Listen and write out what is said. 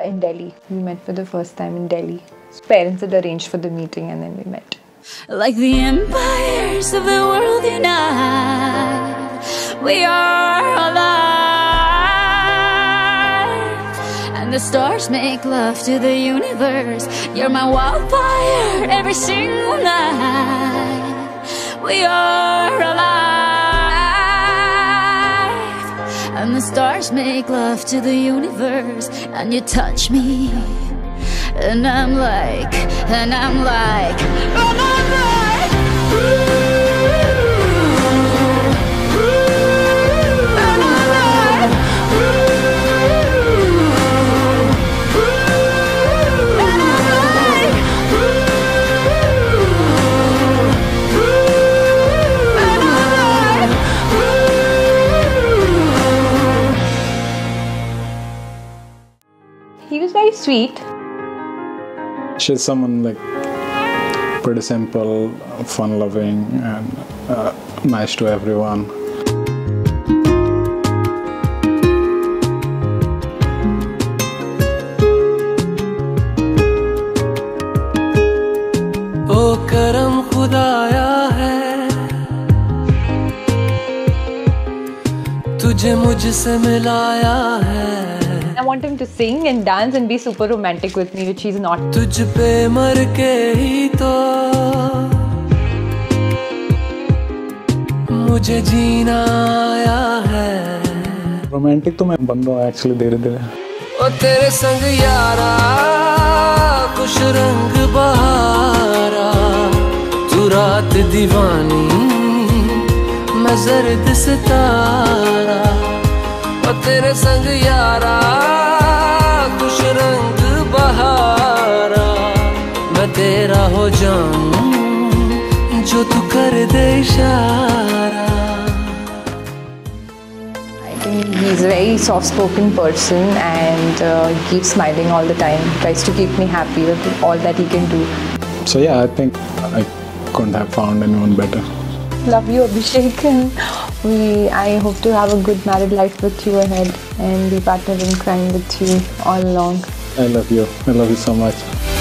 In Delhi. We met for the first time in Delhi. His parents had arranged for the meeting and then we met. Like the empires of the world unite, we are alive. And the stars make love to the universe. You're my wildfire every single night. We are alive. And the stars make love to the universe. And you touch me, and I'm like, He was very sweet. She's someone like pretty simple, fun-loving, and nice to everyone. ओ करम खुदाया है, तुझे मुझसे मिलाया है. I want him to sing and dance and be super romantic with me, which he's not. तुझ पे मर के ही तो मुझे जीना आया है. रोमांटिक तो मैं बन रहा हूँ एक्चुअली धीरे धीरे. ओ तेरे संग यारा खुश रंग बहारा, तू रात दीवानी मैं जर्द सितारा. ओ तेरे संग यारा खुश रंग बहारा, मैं तेरा हो जाऊं जो तू कर दे इशारा. I think he's a very soft-spoken person and he keeps smiling all the time. Tries to keep me happy with all that he can do. So yeah, I think I couldn't have found anyone better. Love you, Abhishek, and I hope to have a good married life with you ahead and be partnered in crime with you all along. I love you. I love you so much.